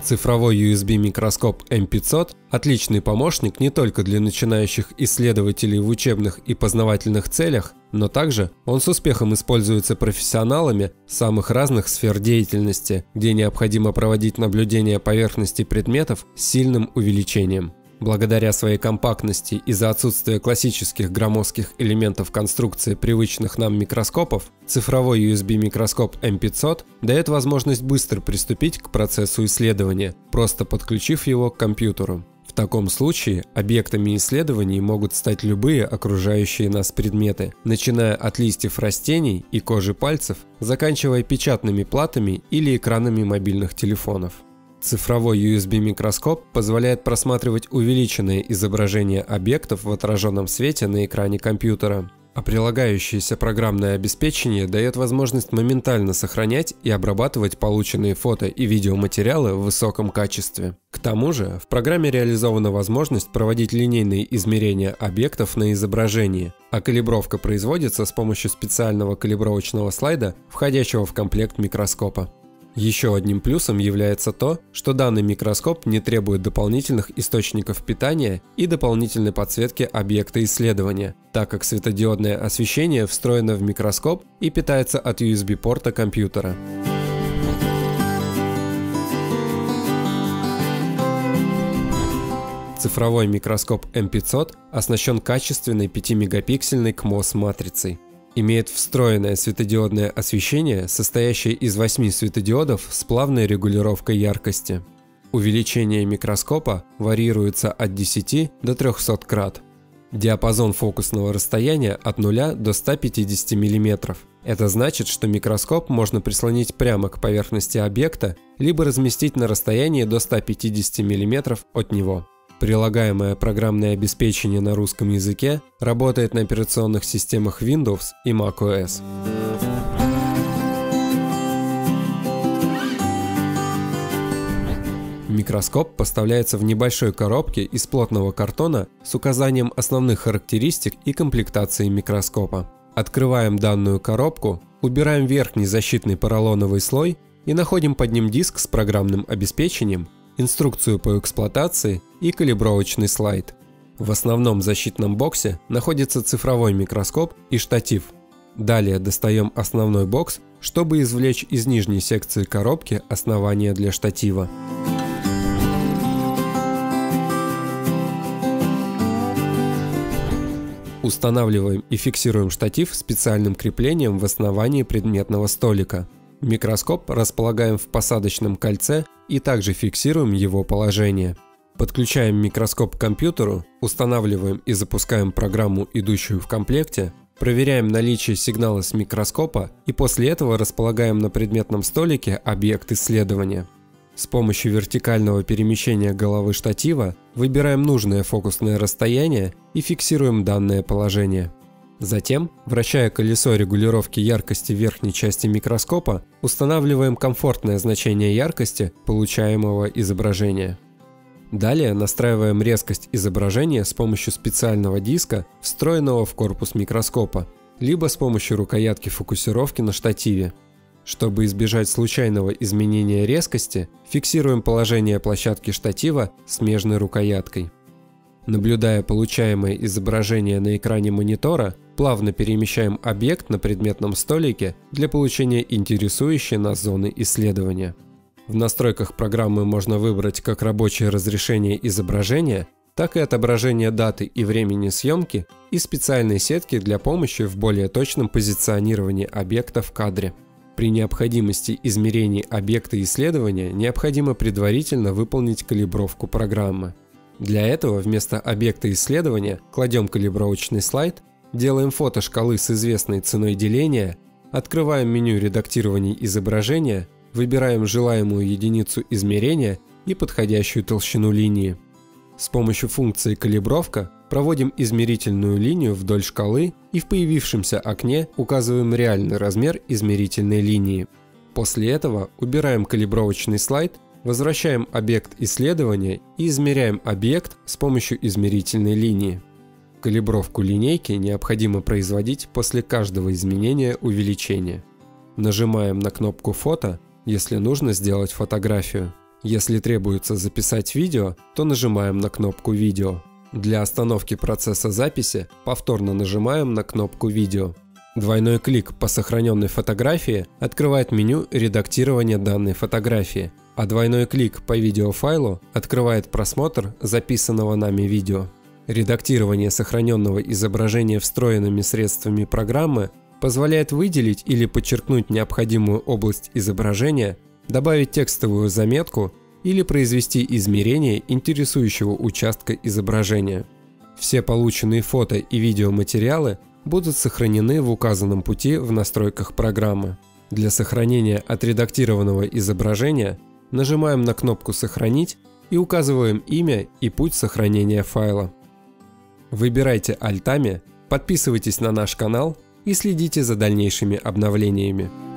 Цифровой USB микроскоп M500 – отличный помощник не только для начинающих исследователей в учебных и познавательных целях, но также он с успехом используется профессионалами самых разных сфер деятельности, где необходимо проводить наблюдение поверхности предметов с сильным увеличением. Благодаря своей компактности из-за отсутствия классических громоздких элементов конструкции привычных нам микроскопов, цифровой USB микроскоп M500 дает возможность быстро приступить к процессу исследования, просто подключив его к компьютеру. В таком случае объектами исследований могут стать любые окружающие нас предметы, начиная от листьев растений и кожи пальцев, заканчивая печатными платами или экранами мобильных телефонов. Цифровой USB-микроскоп позволяет просматривать увеличенные изображения объектов в отраженном свете на экране компьютера, а прилагающееся программное обеспечение дает возможность моментально сохранять и обрабатывать полученные фото и видеоматериалы в высоком качестве. К тому же, в программе реализована возможность проводить линейные измерения объектов на изображении, а калибровка производится с помощью специального калибровочного слайда, входящего в комплект микроскопа. Еще одним плюсом является то, что данный микроскоп не требует дополнительных источников питания и дополнительной подсветки объекта исследования, так как светодиодное освещение встроено в микроскоп и питается от USB-порта компьютера. Цифровой микроскоп M500 оснащен качественной 5-мегапиксельной CMOS-матрицей. Имеет встроенное светодиодное освещение, состоящее из 8 светодиодов с плавной регулировкой яркости. Увеличение микроскопа варьируется от 10 до 300 крат. Диапазон фокусного расстояния от 0 до 150 мм. Это значит, что микроскоп можно прислонить прямо к поверхности объекта, либо разместить на расстоянии до 150 мм от него. Прилагаемое программное обеспечение на русском языке работает на операционных системах Windows и macOS. Микроскоп поставляется в небольшой коробке из плотного картона с указанием основных характеристик и комплектации микроскопа. Открываем данную коробку, убираем верхний защитный поролоновый слой и находим под ним диск с программным обеспечением, инструкцию по эксплуатации и калибровочный слайд. В основном защитном боксе находится цифровой микроскоп и штатив. Далее достаем основной бокс, чтобы извлечь из нижней секции коробки основание для штатива. Устанавливаем и фиксируем штатив специальным креплением в основании предметного столика. Микроскоп располагаем в посадочном кольце и также фиксируем его положение. Подключаем микроскоп к компьютеру, устанавливаем и запускаем программу, идущую в комплекте, проверяем наличие сигнала с микроскопа и после этого располагаем на предметном столике объект исследования. С помощью вертикального перемещения головы штатива выбираем нужное фокусное расстояние и фиксируем данное положение. Затем, вращая колесо регулировки яркости верхней части микроскопа, устанавливаем комфортное значение яркости получаемого изображения. Далее настраиваем резкость изображения с помощью специального диска, встроенного в корпус микроскопа, либо с помощью рукоятки фокусировки на штативе. Чтобы избежать случайного изменения резкости, фиксируем положение площадки штатива смежной рукояткой. Наблюдая получаемое изображение на экране монитора, плавно перемещаем объект на предметном столике для получения интересующей нас зоны исследования. В настройках программы можно выбрать как рабочее разрешение изображения, так и отображение даты и времени съемки и специальные сетки для помощи в более точном позиционировании объекта в кадре. При необходимости измерений объекта исследования необходимо предварительно выполнить калибровку программы. Для этого вместо объекта исследования кладем калибровочный слайд, делаем фото шкалы с известной ценой деления, открываем меню редактирования изображения, выбираем желаемую единицу измерения и подходящую толщину линии. С помощью функции «Калибровка» проводим измерительную линию вдоль шкалы и в появившемся окне указываем реальный размер измерительной линии. После этого убираем калибровочный слайд, возвращаем объект исследования и измеряем объект с помощью измерительной линии. Калибровку линейки необходимо производить после каждого изменения увеличения. Нажимаем на кнопку «Фото», если нужно сделать фотографию. Если требуется записать видео, то нажимаем на кнопку «Видео». Для остановки процесса записи повторно нажимаем на кнопку «Видео». Двойной клик по сохраненной фотографии открывает меню редактирования данной фотографии, а двойной клик по видеофайлу открывает просмотр записанного нами видео. Редактирование сохраненного изображения встроенными средствами программы позволяет выделить или подчеркнуть необходимую область изображения, добавить текстовую заметку или произвести измерение интересующего участка изображения. Все полученные фото и видеоматериалы будут сохранены в указанном пути в настройках программы. Для сохранения отредактированного изображения нажимаем на кнопку «Сохранить» и указываем имя и путь сохранения файла. Выбирайте альтами, подписывайтесь на наш канал и следите за дальнейшими обновлениями.